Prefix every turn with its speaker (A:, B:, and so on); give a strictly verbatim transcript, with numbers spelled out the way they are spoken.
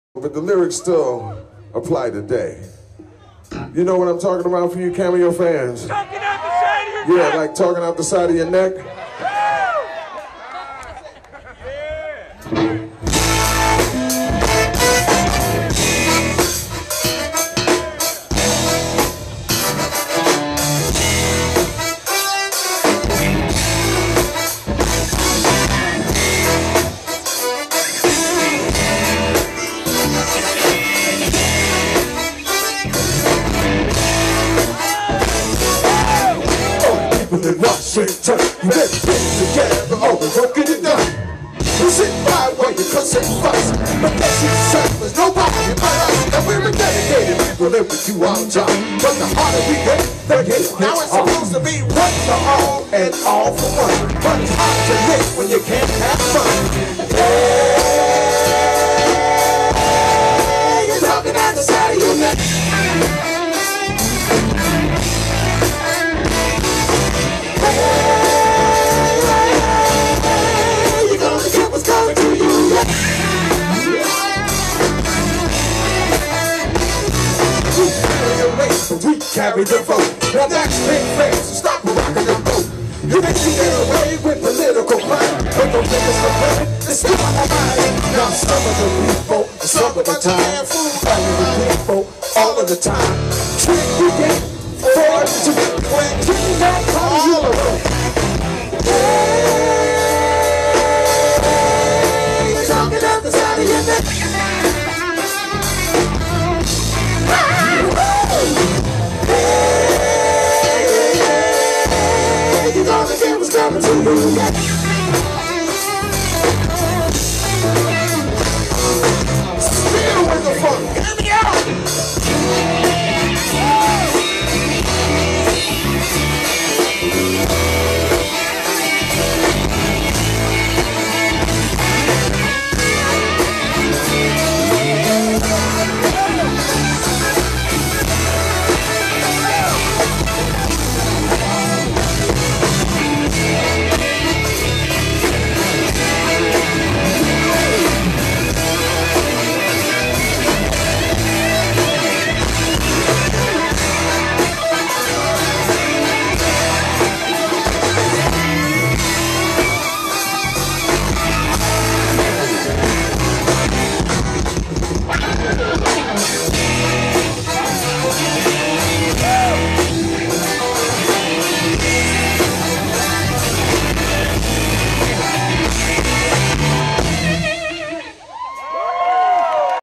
A: but the lyrics still apply today. You know what I'm talking about for you Cameo fans?
B: Talking out the side of your
A: Yeah,
B: neck.
A: like talking out the side of your neck. In Washington, you better get it together, all the work get it done. You sit by while you cuss and fuss, but that's your service, nobody but us. And we're a dedicated people that we do our job. But the harder we get, the hit. Now it's supposed to be one for all and all for one. But it's hard to live when you can't have fun. Hey, you're talking out the side of your neck. We carry the vote. Now that's big face, so stop rocking the boat. You think you get away with political crime, but don't think it's the plan, it's still on my mind. Now some of the people, some of the time, all of the people, all of the time. Trick you get, forward to when you not call you.